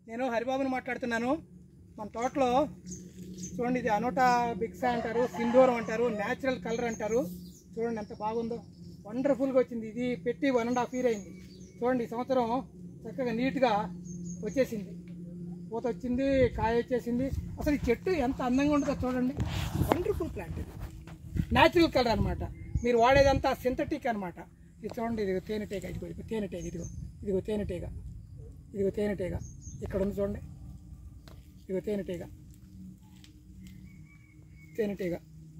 నేను హరిబాబుని మాట్లాడుతున్నాను. మన తోటలో చూడండి, ఇది అనోటా బిక్సా అంటారు, సింధూరం అంటారు, న్యాచురల్ కలర్ అంటారు. చూడండి ఎంత బాగుందో, వండర్ఫుల్గా వచ్చింది. ఇది పెట్టి 1.5 year అయింది. చూడండి ఈ సంవత్సరం చక్కగా నీట్గా వచ్చేసింది, పూత వచ్చింది, కాయ వచ్చేసింది. అసలు ఈ చెట్టు ఎంత అందంగా ఉంటుందో చూడండి. వండర్ఫుల్ ప్లాంట్ ఇది, న్యాచురల్ కలర్ అనమాట. మీరు వాడేదంతా సింథటిక్ అనమాట. ఇది చూడండి, ఇది తేనెటీగ, ఇదిగో తేనెటీగ, ఇదిగో తేనెటీగ, ఇదిగో తేనెటీగ ఇక్కడ ఉంది చూడండి. ఇదిగో తేనెటీగ, తేనెటీగ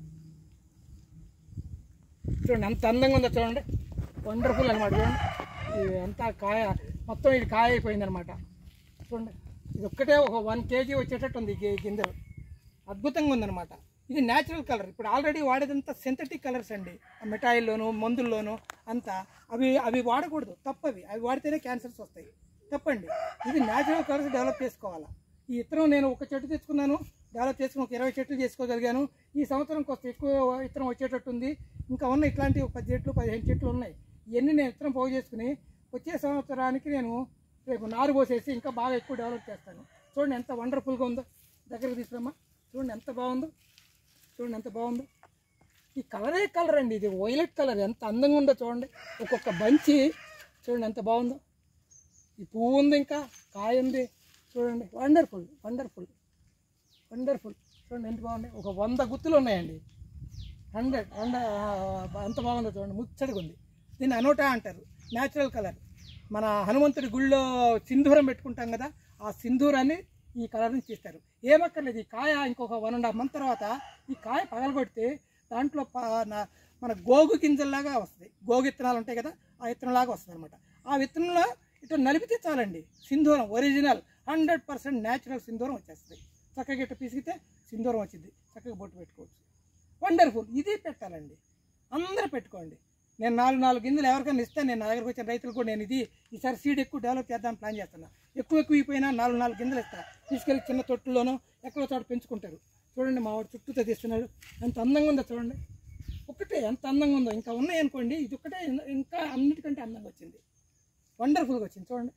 చూడండి ఎంత అందంగా ఉందో చూడండి. వండర్ఫుల్ అనమాట. చూడండి ఇది అంతా కాయ, మొత్తం ఇది కాయ అయిపోయింది అనమాట. చూడండి ఇది ఒక్కటే ఒక 1 kg వచ్చేటట్టు ఉంది గింజలు. అద్భుతంగా ఉందన్నమాట. ఇది న్యాచురల్ కలర్. ఇప్పుడు ఆల్రెడీ వాడేదంతా సింథటిక్ కలర్స్ అండి, మిఠాయిల్లోనూ మందుల్లోనూ అంతా. అవి వాడకూడదు, తప్పవి. అవి వాడితేనే క్యాన్సర్స్ వస్తాయి, తప్పండి. ఇది న్యాచురల్ కలర్స్ డెవలప్ చేసుకోవాలా. ఈ ఇత్తనం నేను ఒక చెట్టు తెచ్చుకున్నాను, డెవలప్ చేసుకుని ఒక 20 చెట్లు చేసుకోగలిగాను. ఈ సంవత్సరం కొంత ఎక్కువ ఇత్తనం వచ్చేటట్టు ఉంది. ఇంకా ఉన్న ఇట్లాంటి 10 చెట్లు 15 చెట్లు ఉన్నాయి. ఇవన్నీ నేను ఇత్తనం పోగు చేసుకుని వచ్చే సంవత్సరానికి నేను రేపు నారు పోసేసి ఇంకా బాగా ఎక్కువ డెవలప్ చేస్తాను. చూడండి ఎంత వండర్ఫుల్గా ఉందో, దగ్గరకు తీసుకురమ్మా. చూడండి ఎంత బాగుందో, చూడండి ఎంత బాగుందో. ఈ కలరే కలర్ అండి, ఇది వైలెట్ కలర్. ఎంత అందంగా ఉందో చూడండి. ఒక్కొక్క బంచి చూడండి ఎంత బాగుందో. ఈ పువ్వు ఉంది, ఇంకా కాయ ఉంది. చూడండి వండర్ఫుల్ వండర్ఫుల్ వండర్ఫుల్. చూడండి ఎంత బాగుంది. ఒక 100 గుత్తులు ఉన్నాయండి. 100 ఎంత బాగుందో చూడండి, ముచ్చడిగా ఉంది. దీన్ని అనోటా అంటారు, న్యాచురల్ కలర్. మన హనుమంతుడి గుళ్ళో సింధూరం పెట్టుకుంటాం కదా, ఆ సింధూరాన్ని ఈ కలర్ నుంచి తీస్తారు. ఏమక్కర్లేదు, ఈ కాయ ఇంకొక 1.5 month తర్వాత ఈ కాయ పగలగొడితే దాంట్లో మన గోగు గింజల్లాగా వస్తుంది. గోగు విత్తనాలు ఉంటాయి కదా, ఆ విత్తనంలాగా వస్తుంది అనమాట. ఆ విత్తనంలో ఇట్లా నలిపితే చాలండి, సింధూరం ఒరిజినల్ 100% న్యాచురల్ సింధూరం వచ్చేస్తుంది. చక్కగా ఇట్లా పిసిగితే సింధూరం వచ్చింది, చక్కగా బొట్టు పెట్టుకోవచ్చు. వండర్ఫుల్. ఇది పెట్టాలండి, అందరూ పెట్టుకోండి. నేను 4 గింజలు ఎవరికైనా ఇస్తే, నేను నా దగ్గరకు వచ్చిన రైతులు కూడా నేను ఈసారి సీడ్ ఎక్కువ డెవలప్ చేద్దామని ప్లాన్ చేస్తున్నా. ఎక్కువ అయిపోయినా 4 గింజలు ఇస్తా, తీసుకెళ్ళి చిన్న తొట్టులోనో ఎక్కడో చోట పెంచుకుంటారు. చూడండి మా వాడు చుట్టూతో తీస్తున్నాడు, ఎంత అందంగా ఉందో చూడండి. ఒక్కటే ఎంత అందంగా ఉందో. ఇంకా ఉన్నాయి అనుకోండి, ఇది ఒక్కటే ఇంకా అన్నిటికంటే అందంగా వచ్చింది, వండర్ఫుల్గా వచ్చింది. చూడండి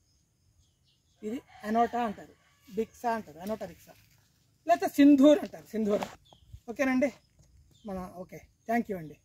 ఇది అనోటా అంటారు, బిక్సా అంటారు, అనోటా బిక్సా, లేకపోతే సింధూర్ అంటారు, సింధూరం. ఓకేనండి ఓకే, థ్యాంక్ యూ అండి.